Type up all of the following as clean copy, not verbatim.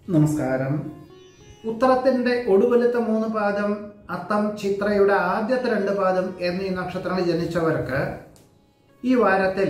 നമസ്കാരം. ഉത്തരത്തിന്റെ ഒടുവിലത്തെ 3 പാദം, അത്തം ചിത്രയുടെ ആദ്യത്തെ 2 പാദം എന്നീ നക്ഷത്രങ്ങൾ ജനിച്ചവർക്ക് ഈ വാരത്തിൽ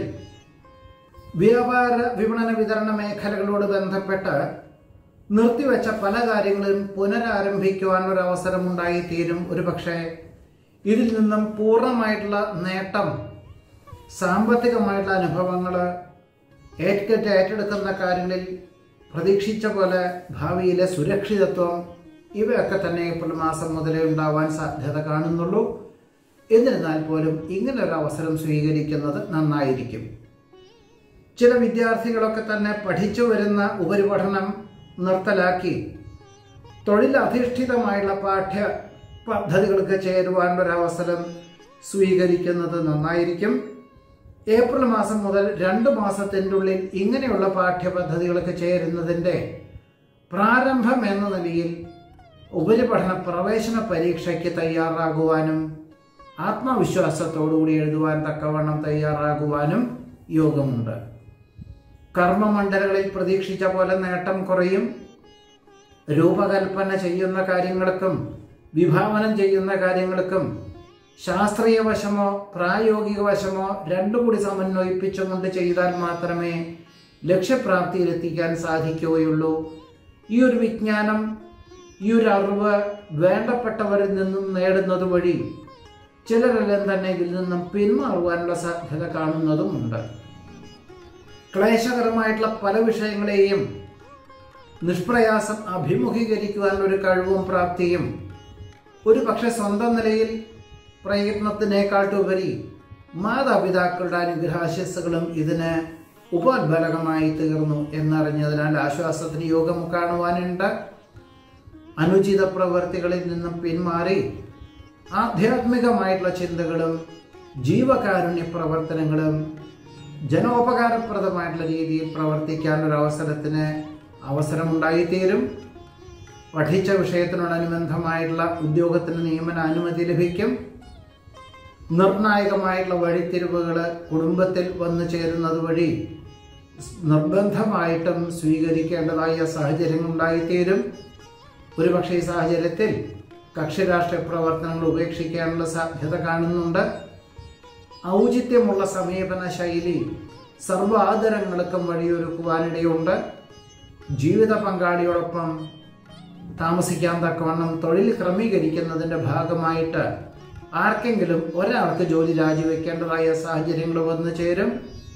വ്യാപാര വിപണന വിതരണ മേഖലകളോട് ബന്ധപ്പെട്ട് നിർത്തിവെച്ച പല കാര്യങ്ങളും പുനരാരംഭിക്കുവാനൊരു അവസരമുണ്ടായിത്തീരും. ഒരുപക്ഷെ ഇതിൽ നിന്നും പൂർണ്ണമായിട്ടുള്ള നേട്ടം, സാമ്പത്തികമായിട്ടുള്ള അനുഭവങ്ങൾ, ഏറ്റെടുക്കുന്ന കാര്യങ്ങളിൽ പ്രതീക്ഷിച്ച പോലെ ഭാവിയിലെ സുരക്ഷിതത്വം, ഇവയൊക്കെ തന്നെ ഏപ്രിൽ മാസം മുതലേ ഉണ്ടാവാൻ സാധ്യത കാണുന്നുള്ളൂ. എന്നിരുന്നാൽ പോലും ഇങ്ങനൊരു അവസരം സ്വീകരിക്കുന്നത് നന്നായിരിക്കും. ചില വിദ്യാർത്ഥികളൊക്കെ തന്നെ പഠിച്ചു വരുന്ന ഉപരിപഠനം നിർത്തലാക്കി തൊഴിലധിഷ്ഠിതമായുള്ള പാഠ്യ പദ്ധതികൾക്ക് ചേരുവാനൊരവസരം സ്വീകരിക്കുന്നത് നന്നായിരിക്കും. ഏപ്രിൽ മാസം മുതൽ 2 മാസത്തിൻ്റെ ഉള്ളിൽ ഇങ്ങനെയുള്ള പാഠ്യപദ്ധതികൾക്ക് ചേരുന്നതിൻ്റെ പ്രാരംഭം എന്ന നിലയിൽ ഉപരിപഠന പ്രവേശന പരീക്ഷയ്ക്ക് തയ്യാറാകുവാനും ആത്മവിശ്വാസത്തോടുകൂടി എഴുതുവാൻ തക്കവണ്ണം തയ്യാറാകുവാനും യോഗമുണ്ട്. കർമ്മമണ്ഡലങ്ങളിൽ പ്രതീക്ഷിച്ച പോലെ നേട്ടം കുറയും. രൂപകൽപ്പന ചെയ്യുന്ന കാര്യങ്ങൾക്കും വിഭാവനം ചെയ്യുന്ന കാര്യങ്ങൾക്കും ശാസ്ത്രീയ വശമോ പ്രായോഗിക വശമോ രണ്ടും കൂടി സമന്വയിപ്പിച്ചുകൊണ്ട് ചെയ്താൽ മാത്രമേ ലക്ഷ്യപ്രാപ്തിയിലെത്തിക്കാൻ സാധിക്കുകയുള്ളൂ. ഈ ഒരു വിജ്ഞാനം, ഈ ഒരു അറിവ് വേണ്ടപ്പെട്ടവരിൽ നിന്നും നേടുന്നത് വഴി ചിലരെല്ലാം തന്നെ ഇതിൽ നിന്നും പിന്മാറുവാനുള്ള സാധ്യത കാണുന്നതുമുണ്ട്. ക്ലേശകരമായിട്ടുള്ള പല വിഷയങ്ങളെയും നിഷ്പ്രയാസം അഭിമുഖീകരിക്കുവാനൊരു കഴിവും പ്രാപ്തിയും ഒരു പക്ഷെ സ്വന്തം നിലയിൽ പ്രയത്നത്തിനേക്കാട്ടുപരി മാതാപിതാക്കളുടെ അനുഗ്രഹാശസ്സുകളും ഇതിന് ഉപോത്ബലകമായി തീർന്നു എന്നറിഞ്ഞതിനാൽ ആശ്വാസത്തിന് യോഗം കാണുവാനുണ്ട്. അനുചിത പ്രവൃത്തികളിൽ നിന്നും പിന്മാറി ആധ്യാത്മികമായിട്ടുള്ള ചിന്തകളും ജീവകാരുണ്യ പ്രവർത്തനങ്ങളും ജനോപകാരപ്രദമായിട്ടുള്ള രീതിയിൽ പ്രവർത്തിക്കാനൊരു അവസരമുണ്ടായിത്തീരും. പഠിച്ച വിഷയത്തിനോടനുബന്ധമായിട്ടുള്ള ഉദ്യോഗത്തിന് നിയമന അനുമതി ലഭിക്കും. നിർണായകമായിട്ടുള്ള വഴിത്തിരിവുകൾ കുടുംബത്തിൽ വന്നു ചേരുന്നത് വഴി നിർബന്ധമായിട്ടും സ്വീകരിക്കേണ്ടതായ സാഹചര്യങ്ങൾ ഉണ്ടായിത്തീരും. ഒരുപക്ഷെ ഈ സാഹചര്യത്തിൽ കക്ഷി രാഷ്ട്രീയ പ്രവർത്തനങ്ങൾ ഉപേക്ഷിക്കാനുള്ള സാധ്യത കാണുന്നുണ്ട്. ഔചിത്യമുള്ള സമീപന ശൈലി സർവാദരങ്ങൾക്കും വഴിയൊരുക്കുവാനിടയുണ്ട്. ജീവിത പങ്കാളിയോടൊപ്പം താമസിക്കാൻ തക്കവണ്ണം തൊഴിൽ ക്രമീകരിക്കുന്നതിൻ്റെ ഭാഗമായിട്ട് ആർക്കെങ്കിലും ഒരാൾക്ക് ജോലി രാജിവെക്കേണ്ടതായ സാഹചര്യങ്ങൾ വന്നു ചേരും.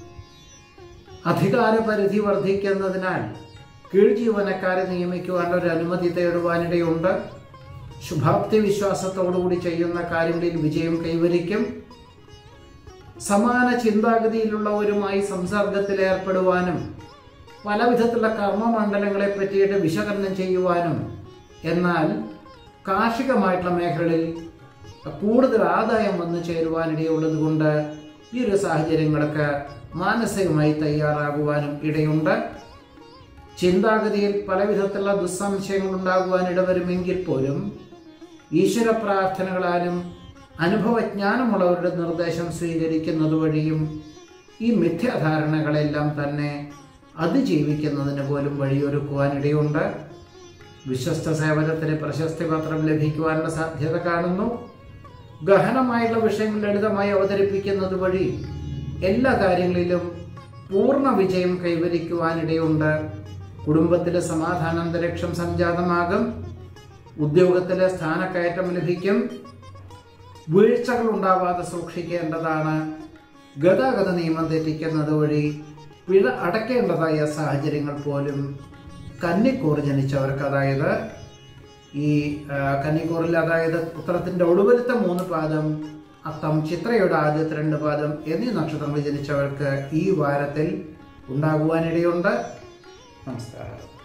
അധികാരപരിധി വർദ്ധിക്കുന്നതിനാൽ കീഴ് ജീവനക്കാരെ നിയമിക്കുവാനുള്ള ഒരു അനുമതി തേടുവാനിടയുണ്ട്. ശുഭാപ്തി വിശ്വാസത്തോടുകൂടി ചെയ്യുന്ന കാര്യങ്ങളിൽ വിജയം കൈവരിക്കും. സമാന ചിന്താഗതിയിലുള്ളവരുമായി സംസർഗത്തിൽ ഏർപ്പെടുവാനും പല വിധത്തിലുള്ള കർമ്മമണ്ഡലങ്ങളെ പറ്റിയിട്ട് വിശകലനം ചെയ്യുവാനും, എന്നാൽ കാർഷികമായിട്ടുള്ള മേഖലകളിൽ കൂടുതൽ ആദായം വന്നു ചേരുവാനിടയുള്ളത് കൊണ്ട് ഈ ഒരു സാഹചര്യങ്ങൾക്ക് മാനസികമായി തയ്യാറാകുവാനും ഇടയുണ്ട്. ചിന്താഗതിയിൽ പല വിധത്തിലുള്ള ദുസ്സംശയങ്ങൾ ഉണ്ടാകുവാൻ ഇടവരുമെങ്കിൽ പോലും ഈശ്വര പ്രാർത്ഥനകളാലും അനുഭവജ്ഞാനമുള്ളവരുടെ നിർദ്ദേശം സ്വീകരിക്കുന്നത് വഴിയും ഈ മിഥ്യാധാരണകളെല്ലാം തന്നെ അതിജീവിക്കുന്നതിന് പോലും വഴിയൊരുക്കുവാനിടയുണ്ട്. വിശ്വസ്ത സേവനത്തിന് പ്രശസ്തി പത്രം ലഭിക്കുവാനുള്ള സാധ്യത കാണുന്നു. ഗഹനമായുള്ള വിഷയങ്ങൾ ലളിതമായി അവതരിപ്പിക്കുന്നത് വഴി എല്ലാ കാര്യങ്ങളിലും പൂർണ്ണ വിജയം കൈവരിക്കുവാനിടയുണ്ട്. കുടുംബത്തിലെ സമാധാനാന്തരീക്ഷം സംജാതമാകും. ഉദ്യോഗത്തിലെ സ്ഥാനക്കയറ്റം ലഭിക്കും. വീഴ്ചകൾ ഉണ്ടാവാതെ സൂക്ഷിക്കേണ്ടതാണ്. ഗതാഗത നിയമം തെറ്റിക്കുന്നത് വഴി പിഴ അടയ്ക്കേണ്ടതായ സാഹചര്യങ്ങൾ പോലും കന്നിക്കൂർ ജനിച്ചവർക്ക്, അതായത് ഈ കന്നിക്കൂറിൽ, അതായത് ഉത്തരത്തിൻ്റെ ഒടുവിലത്തെ 3 പാദം, അത്തം ചിത്രയുടെ ആദ്യത്തെ 2 പാദം എന്നീ നക്ഷത്രങ്ങൾ ജനിച്ചവർക്ക് ഈ വാരത്തിൽ ഉണ്ടാകുവാനിടയുണ്ട്. നമസ്കാരം.